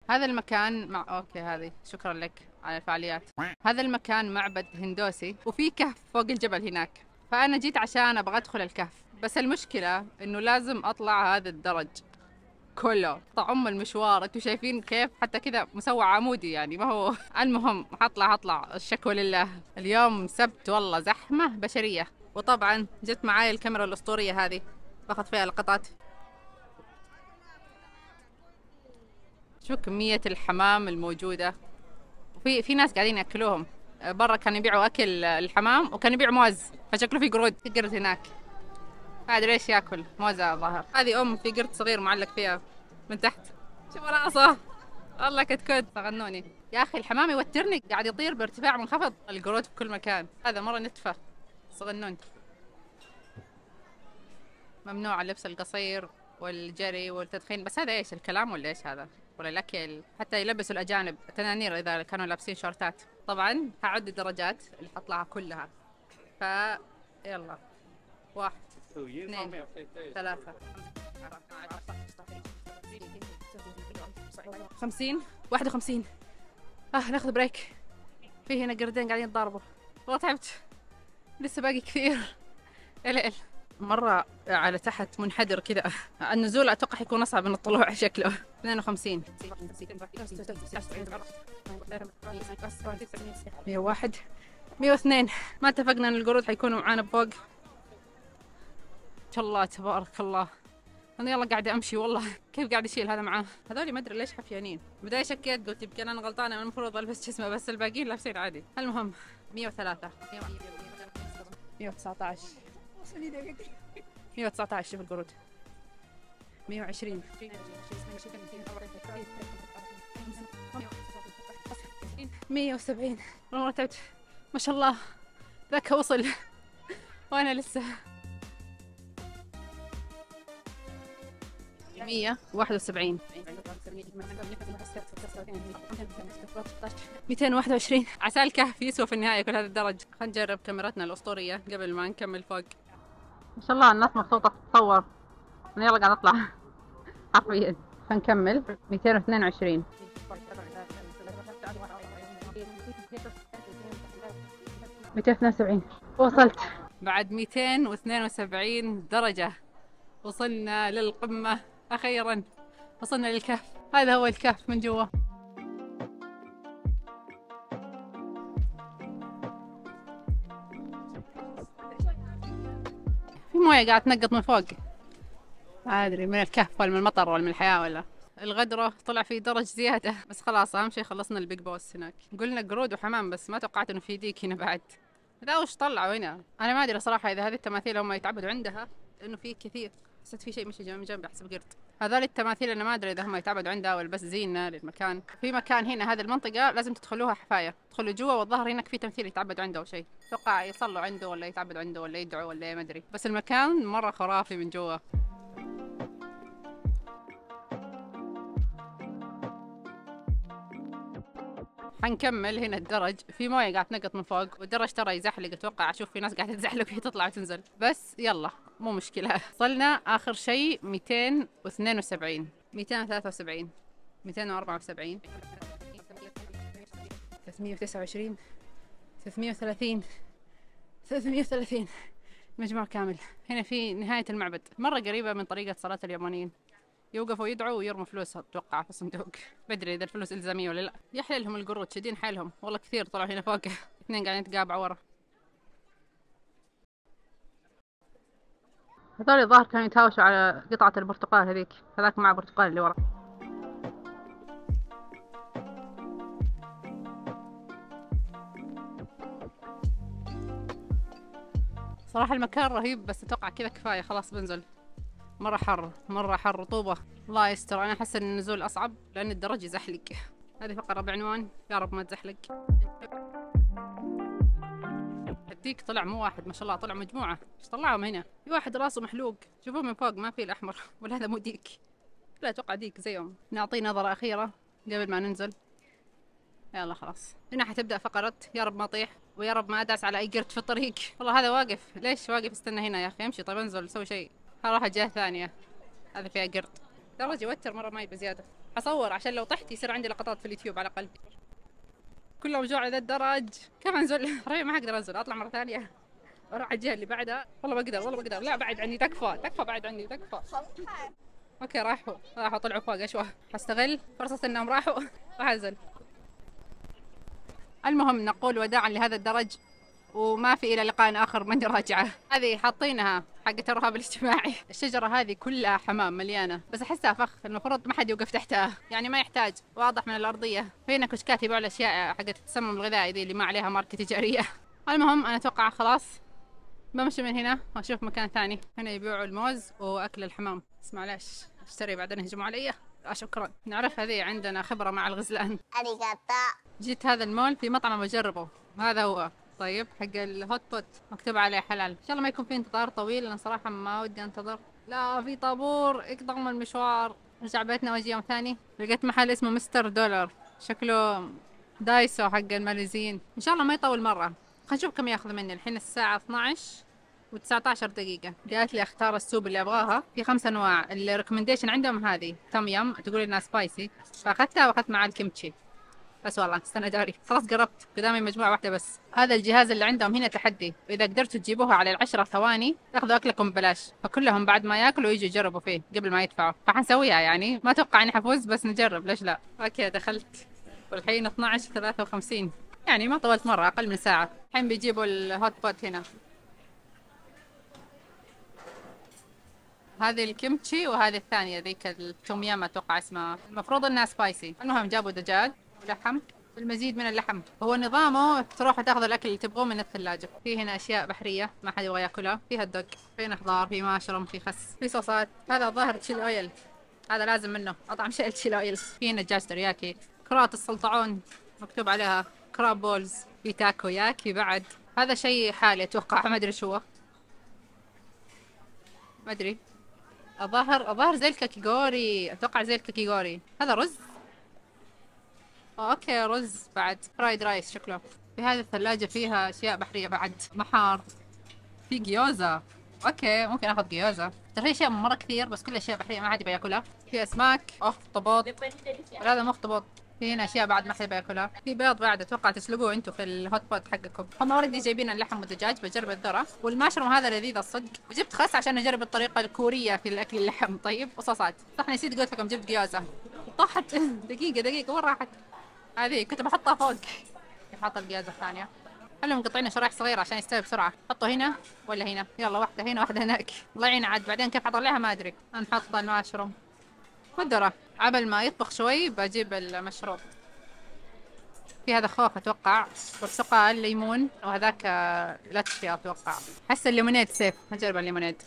هذا المكان اوكي، هذه شكرا لك على الفعاليات. هذا المكان معبد هندوسي وفي كهف فوق الجبل هناك، فأنا جيت عشان أبغى أدخل الكهف، بس المشكلة إنه لازم أطلع هذا الدرج كله، طعم المشوار. انتوا شايفين كيف حتى كذا مسوى عمودي يعني ما هو المهم هطلع الشكوى لله. اليوم سبت والله زحمة بشرية. وطبعا جت معاي الكاميرا الأسطورية هذه باخذ فيها لقطات. شو كمية الحمام الموجودة، وفي ناس قاعدين ياكلوهم. برا كانوا يبيعوا اكل الحمام وكانوا يبيعوا موز، فشكله في قرود، في قرد هناك ما ادري ايش ياكل، موزة الظاهر. هذه في قرد صغير معلق فيها من تحت، شوف راسه والله كتكوت. غنوني يا اخي، الحمام يوترني قاعد يطير بارتفاع منخفض، القرود في كل مكان. هذا مرة نتفة صغنون. ممنوع اللبس القصير والجري والتدخين، بس هذا ايش الكلام ولا ايش هذا ولا الاكل؟ حتى يلبسوا الاجانب تنانير اذا كانوا لابسين شورتات. طبعا هعد الدرجات اللي حطلعها كلها، ف يلا 1 2 3 50 51. ناخذ بريك، في هنا قردين قاعدين يتضاربوا. والله تعبت، لسه باقي كثير. ال مرة على تحت منحدر كذا، النزول أتوقع حيكون أصعب من الطلوع شكله. 52 101 102. ما اتفقنا أن القرود حيكونوا معانا بفوق. إن شاء الله تبارك الله. أنا يلا قاعدة أمشي والله، كيف قاعد أشيل هذا معاه؟ هذولي ما أدري ليش حفيانين. بداية شكيت قلت يمكن أنا غلطانة، أنا المفروض ألبس جسمه، بس الباقيين لابسين عادي. المهم 103 119 119. شوف القرود. 120 170. والله تعبت ما شاء الله، ذاك وصل وانا لسه. 171 221. عسى الكهف يسوى في النهاية كل هذا الدرج. خلينا نجرب كاميرتنا الأسطورية قبل ما نكمل فوق. ما شاء الله الناس مبسوطة تتصور. أنا يلا قاعد أطلع حرفيا. فنكمل 222 272. وصلت بعد 272 درجة، وصلنا للقمة أخيرا، وصلنا للكهف. هذا هو الكهف من جوا. في موية قاعد تنقط من فوق، ما أدري من الكهف ولا من المطر ولا من الحياة ولا. الغدرة طلع في درج زيادة، بس خلاص أهم شيء خلصنا البيج بوس هناك. قلنا قرود وحمام، بس ما توقعت إنه في ديك هنا بعد. ذا وش طلعوا هنا؟ أنا ما أدري صراحة إذا هذه التماثيل هم يتعبدوا عندها، لأنه في كثير. حسيت في شيء مشي جنبي أحسب قرد. هذول التماثيل أنا ما أدري إذا هم يتعبدوا عندها ولا بس زينة للمكان. في مكان هنا هذه المنطقة لازم تدخلوها حفاية، تدخلوا جوا، والظهر هناك في تمثيل يتعبدوا عنده أو شيء. أتوقع يصلوا عنده ولا يتعبدوا عنده ولا يدعوا ولا ما أدري، بس المكان مرة خرافي من جوا. حنكمل هنا الدرج، في مويه قاعد تنقط من فوق، والدرج ترى يزحلق. اتوقع اشوف في ناس قاعده تزحلق وهي تطلع وتنزل، بس يلا مو مشكله. وصلنا اخر شيء 272 273 274 329 330 330. مجموع كامل. هنا في نهاية المعبد، مرة قريبة من طريقة صلاة اليابانيين، يوقفوا يدعوا ويرموا فلوس اتوقع في الصندوق. بدري اذا الفلوس الزاميه ولا لا. يحلى لهم القرود، شادين حيلهم والله كثير طلعوا هنا فوق. اثنين قاعدين يتقابعوا ورا. هذول الظاهر كانوا يتهاوشوا على قطعه البرتقال هذيك، هذاك مع برتقال اللي ورا. صراحه المكان رهيب، بس اتوقع كذا كفايه خلاص بنزل. مرة حر، مرة حر، رطوبة، الله يستر. أنا أحس إن النزول أصعب لأن الدرج يزحلق. هذه فقرة بعنوان يا رب ما تزحلق. الديك طلع مو واحد ما شاء الله، طلع مجموعة. إيش طلعهم هنا؟ في واحد راسه محلوق، شوفوه من فوق ما في الأحمر، ولا هذا مو ديك؟ لا أتوقع ديك زيهم. نعطيه نظرة أخيرة قبل ما ننزل. يلا خلاص، هنا حتبدأ فقرة يا رب ما أطيح ويا رب ما أدعس على أي قرد في الطريق. والله هذا واقف، ليش واقف استنى هنا يا أخي؟ امشي طيب انزل سوي شيء. هروح جهة ثانية، هذا فيها قرد. درجة يوتر مرة، ما يبي زيادة. حصور عشان لو طحت يصير عندي لقطات في اليوتيوب على الأقل. كله موجوع على ذا الدرج. كيف انزل؟ حرفيا ما اقدر انزل، اطلع مرة ثانية اروح على الجهة اللي بعدها. والله بقدر والله بقدر. لا بعد عني، تكفى تكفى بعد عني تكفى. اوكي راحوا طلعوا فوق اشوى. حستغل فرصة انهم راحوا راح انزل. المهم نقول وداعا لهذا الدرج، وما في إلى لقاء آخر من راجعة. هذه حاطينها حقت الرهاب الاجتماعي. الشجرة هذه كلها حمام مليانة، بس أحسها فخ، المفروض ما حد يوقف تحتها، يعني ما يحتاج، واضح من الأرضية. هنا كشكات يبيعوا الأشياء حقت التسمم الغذائي ذي اللي ما عليها ماركة تجارية. المهم أنا أتوقع خلاص بمشي من هنا وأشوف مكان ثاني. هنا يبيعوا الموز وأكل الحمام، بس معلش اشتري بعدين يهجموا علي. شكرا، نعرف هذه عندنا خبرة مع الغزلان. جيت هذا المول في مطعم بجربه، هذا هو. طيب حق الهوت بوت مكتوب عليه حلال. ان شاء الله ما يكون في انتظار طويل، لان صراحه ما ودي انتظر. لا في طابور، اقطع من المشوار. ارجع بيتنا واجي يوم ثاني. لقيت محل اسمه مستر دولار، شكله دايسو حق الماليزيين. ان شاء الله ما يطول مره. خلينا نشوف كم ياخذ مني. الحين الساعه 12 و19 دقيقة. قالت لي اختار السوب اللي ابغاها، في 5 انواع. الريكومنديشن عندهم هذه توم يم، تقول انها سبايسي، فاخذتها واخذت معاه الكيمتشي. بس والله استنى داري، خلاص قربت، قدامي مجموعة واحدة بس. هذا الجهاز اللي عندهم هنا تحدي، وإذا قدرتوا تجيبوها على 10 ثواني تاخذوا أكلكم ببلاش، فكلهم بعد ما ياكلوا يجوا يجربوا فيه قبل ما يدفعوا. فحنسويها يعني، ما أتوقع إني حفوز بس نجرب، ليش لا. أوكي دخلت، والحين 12:53، يعني ما طولت مرة، أقل من ساعة. الحين بيجيبوا الهوت بوت هنا. هذه الكيمتشي وهذه الثانية ذيك التوم يام أتوقع اسمها، المفروض إنها سبايسي. المهم جابوا دجاج ولحم، المزيد من اللحم. هو نظامه تروحوا تاخذوا الاكل اللي تبغوه من الثلاجه. في هنا اشياء بحريه ما حد يبغى ياكلها، في هالدق، في خضار، في ماشروم، في خس، في صوصات. هذا الظاهر تشيل اويل، هذا لازم منه اطعم شيء تشيل اويل. في هنا دجاج ترياكي، كرات السلطعون مكتوب عليها، كراب بولز، في تاكو ياكي بعد. هذا شيء حالي اتوقع، ما ادري ايش هو، ما ادري. الظاهر زي الكاكيغوري، اتوقع زي الكاكيغوري. هذا رز. اوكي رز بعد، فرايد رايس شكله. في هذه الثلاجة فيها اشياء بحرية بعد، محار، في جيوزا. اوكي ممكن اخذ جيوزا. ترى في اشياء مرة كثير، بس كل اشياء بحرية ما حد بياكلها. في اسماك، اخطبوط، هذا مخطبوط. في هنا اشياء بعد ما حد بياكلها. في بيض بعد، اتوقع تسلقوه انتم في الهوت بوت حقكم. هم اوريدي جايبين اللحم والدجاج، بجرب الذرة والماشروم، هذا لذيذ الصدق. وجبت خس عشان اجرب الطريقة الكورية في الاكل اللحم. طيب وصوصات. صح نسيت قلت لكم جبت جيوزا. طاحت دقيقة وين راحت؟ هذه كنت بحطها فوق. حاط القيادة الثانية. خلهم مقطعين شرايح صغيرة عشان يستوي بسرعة. حطه هنا ولا هنا؟ يلا واحدة هنا واحدة هناك. الله يعين عاد بعدين كيف حطلعها ما ادري. نحط المشروم والذرة. عبل ما يطبخ شوي بجيب المشروب. في هذا خوخ اتوقع، برتقال، ليمون، وهذاك لاتشي اتوقع. حس الليمونيد سيف، نجرب الليمونيد.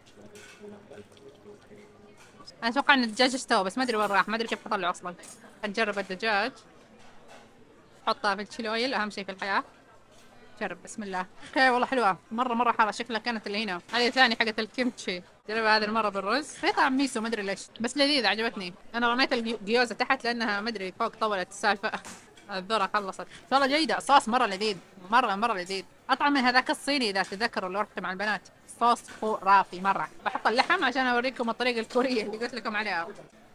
انا اتوقع ان الدجاج استوى بس ما ادري وين راح، ما ادري كيف اطلعه اصلا. نجرب الدجاج. حطها في التشيل اويل، اهم شيء في الحياه. جرب بسم الله. اوكي والله حلوه، مره حاره، شكلها كانت اللي هنا. هذه ثاني حقت الكيمتشي، جربها هذه المره بالرز. في طعم ميسو ما ادري ليش، بس لذيذه عجبتني. انا رميت الجيوزه تحت لانها ما ادري فوق طولت السالفه. الذره خلصت. والله جيده، الصوص مره لذيذ، مره لذيذ. اطعم من هذاك الصيني اذا تذكروا اللي رحت مع البنات. صوص خرافي مره. بحط اللحم عشان اوريكم الطريقه الكوريه اللي قلت لكم عليها.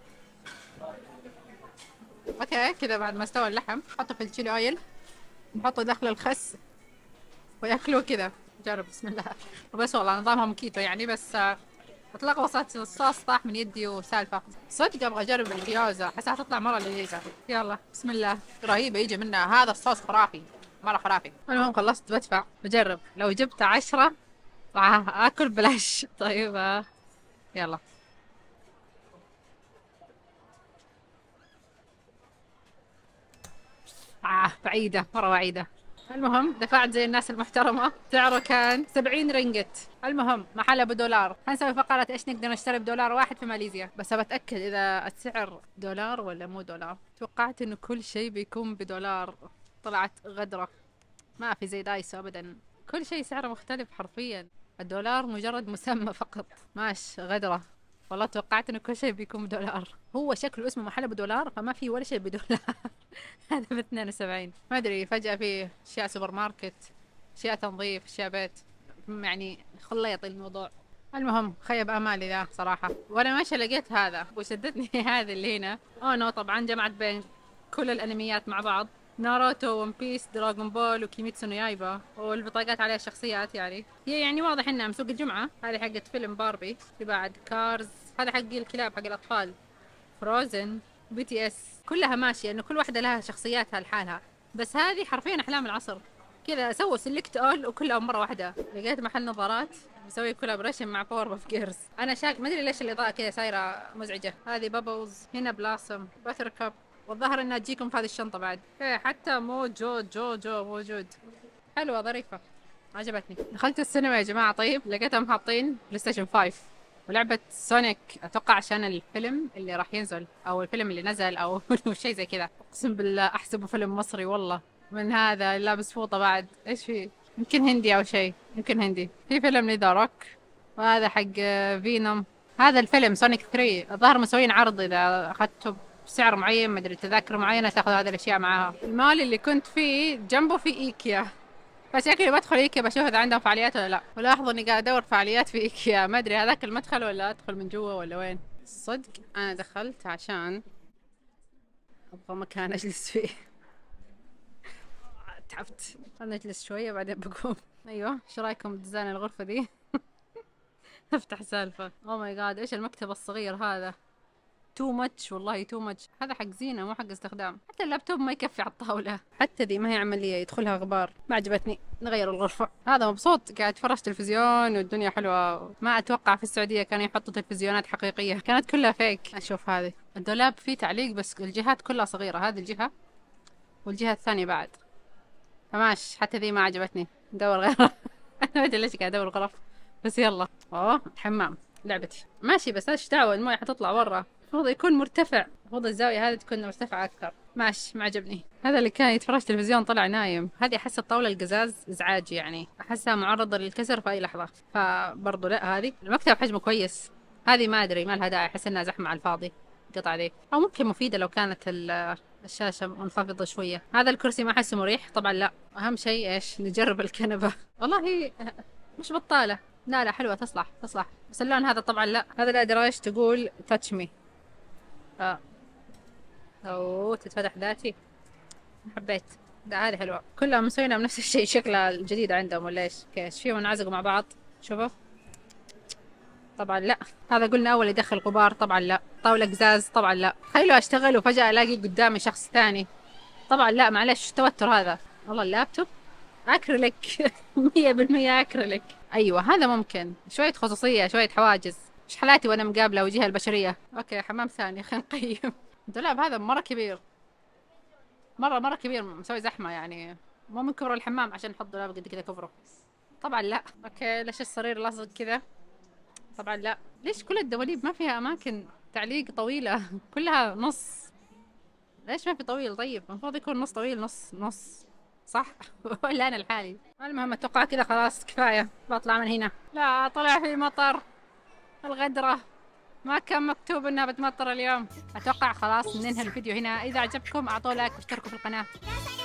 اوكي كذا بعد ما استوى اللحم حطه في التشيلي اويل، نحطه داخل الخس وياكلوه كذا. جرب بسم الله. وبس والله نظامهم كيتو يعني، بس اتلخبطت، الصوص طاح من يدي وسالفه. صدق ابغى اجرب الجيوزا، احسها تطلع مره لذيذه. يلا بسم الله. رهيبه يجي منها، هذا الصوص خرافي مره خرافي. المهم خلصت بدفع بجرب، لو جبت 10 راح اكل بلاش. طيب يلا. بعيدة مرة بعيدة. المهم دفعت زي الناس المحترمة، سعره كان 70 رينجت. المهم محل $1. حنسوي فقرة ايش نقدر نشتري $1 واحد في ماليزيا، بس بتأكد اذا السعر $1 ولا مو $. توقعت انه كل شيء بيكون $1، طلعت غدرة. ما في زي دايسو ابدا، كل شيء سعره مختلف حرفيا. $1 مجرد مسمى فقط. ماش غدرة. والله توقعت انه كل شيء بيكون $1. هو شكله اسمه محل $1 فما في ولا شيء $1. هذا ب 72. ما ادري فجأة في اشياء سوبر ماركت، اشياء تنظيف، اشياء بيت، يعني خليط الموضوع. المهم خيب امالي ذا صراحه، وانا ماشيه لقيت هذا وشدتني هذه اللي هنا. اوه نو، طبعا جمعت بين كل الانميات مع بعض، ناروتو، ون بيس، دراغون بول، وكيميتسو نو يايبا، والبطاقات عليها شخصيات. يعني هي يعني واضح انها مسوق الجمعه. هذه حقت فيلم باربي، في بعد كارز، هذا حق الكلاب حق الاطفال، فروزن، بي تي اس، كلها ماشيه انه كل واحده لها شخصياتها لحالها. بس هذه حرفيا احلام العصر، كذا سووا سيلكت اول وكلها مره واحده. لقيت محل نظارات مسوي كولابريشن مع باور اوف جيرز. انا شاك ما ادري ليش الاضاءه كذا صايره مزعجه. هذه بابلز، هنا بلاسم، باتر كاب، والظاهر انها تجيكم في هذه الشنطه بعد. ايه حتى جو موجود. حلوه ظريفه، عجبتني. دخلت السينما يا جماعه، طيب لقيتهم حاطين بلاي ستيشن 5 ولعبة سونيك، اتوقع عشان الفيلم اللي راح ينزل او الفيلم اللي نزل او شيء زي كذا. اقسم بالله احسبه فيلم مصري والله، من هذا لابس فوطة بعد. ايش في؟ يمكن هندي او شيء، يمكن هندي. في فيلم لذا روك، وهذا حق فينوم. هذا الفيلم سونيك 3 الظاهر مسوين عرض، اذا اخذته بسعر معين، مدري تذاكر معينة تاخذ هذه الاشياء معاها. المال اللي كنت فيه جنبه في ايكيا، فشكلي بدخل ايكيا بشوف اذا عندهم فعاليات ولا لا. ولاحظوا اني قاعد ادور فعاليات في ايكيا، ما ادري هذاك المدخل ولا ادخل من جوا ولا وين. صدق انا دخلت عشان ابغى مكان اجلس فيه. تعبت، خلنا نجلس شويه بعدين بقوم. ايوه، ايش رايكم بديزاين الغرفه دي؟ افتح سالفه. اوه ماي جاد، ايش المكتب الصغير هذا؟ تو ماتش والله، تو ماتش. هذا حق زينه مو حق استخدام. حتى اللابتوب ما يكفي على الطاوله، حتى ذي ما هي عمليه يدخلها غبار. ما عجبتني، نغير الغرفه. هذا مبسوط قاعد يتفرج تلفزيون والدنيا حلوه. ما اتوقع في السعوديه كانوا يحطوا تلفزيونات حقيقيه، كانت كلها فيك. اشوف هذه الدولاب فيه تعليق بس الجهات كلها صغيره، هذه الجهه والجهه الثانيه بعد. فماش، حتى ذي ما عجبتني، ندور غيرها. انا ما ادري ليش قاعد ادور غرف، بس يلا. اوه حمام لعبتي ماشي، بس ايش دعوه المويه حتطلع برا. المفروض يكون مرتفع، المفروض الزاويه هذه تكون مرتفعه اكثر. ماشي، ما عجبني. هذا اللي كان يتفرج تلفزيون طلع نايم. هذه احس الطاوله القزاز ازعاج، يعني احسها معرضه للكسر في اي لحظه. فبرضه لا، هذه المكتب حجمه كويس. هذه ما ادري ما لها داعي، احس انها زحمه على الفاضي القطعه دي. او ممكن مفيده لو كانت الشاشة منخفضة شوية. هذا الكرسي ما أحسه مريح طبعا لا. أهم شيء إيش؟ نجرب الكنبة. والله مش بطالة، لا لا حلوة، تصلح. بس اللون هذا طبعا لا. هذا لا أدري إيش تقول، تاتش مي. أوه تتفتح ذاتي، حبيت. لا هذه حلوة، كلها مسوينها بنفس الشيء. شكلها الجديد عندهم ولا إيش؟ ايش فيهم انعزقوا مع بعض؟ شوفوا طبعا لا. هذا قلنا اول يدخل غبار طبعا لا. طاولة قزاز طبعا لا. تخيلوا اشتغل وفجأة الاقي قدامي شخص ثاني، طبعا لا. معلش توتر هذا. والله اللابتوب اكريليك. 100% اكريليك. ايوه هذا ممكن شوية خصوصية، شوية حواجز. ايش حالاتي وانا مقابلة وجهة البشرية. اوكي حمام ثاني، خلينا نقيم. الدولاب هذا مرة كبير، مرة كبير، مسوي زحمة يعني. مو من كبر الحمام عشان نحط دولاب قد كذا كبره. طبعا لا. اوكي ليش السرير لاصق كذا؟ طبعا لا. ليش كل الدواليب ما فيها اماكن تعليق طويلة؟ كلها نص. ليش ما في طويل؟ طيب المفروض يكون نص طويل نص صح؟ ولا انا الحالي. المهم اتوقع كذا خلاص كفاية، بطلع من هنا. لا طلع في مطر، الغدرة ما كان مكتوب انها بتمطر اليوم. اتوقع خلاص ننهي الفيديو هنا. اذا عجبكم اعطوه لايك واشتركوا في القناة.